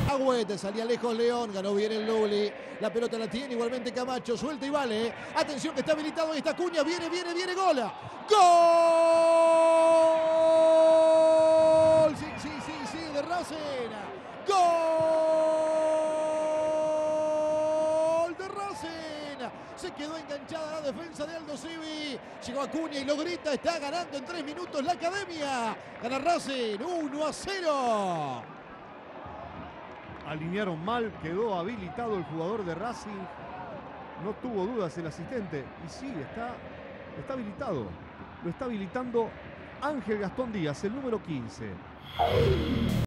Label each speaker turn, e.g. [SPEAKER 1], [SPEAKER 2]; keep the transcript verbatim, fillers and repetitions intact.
[SPEAKER 1] Agüete, salía lejos León, ganó bien el Luli. La pelota la tiene igualmente Camacho, suelta y vale. Atención que está habilitado, ahí está Acuña, viene, viene, viene, gola. ¡Gol! Sí, sí, sí, sí, de Racing. ¡Gol de Racing! Se quedó enganchada la defensa de Aldo Civi. Llegó Acuña y lo grita, está ganando en tres minutos la Academia. Gana Racing, uno a cero.
[SPEAKER 2] Alinearon mal, quedó habilitado el jugador de Racing. No tuvo dudas el asistente. Y sí, está, está habilitado. Lo está habilitando Ángel Gastón Díaz, el número quince.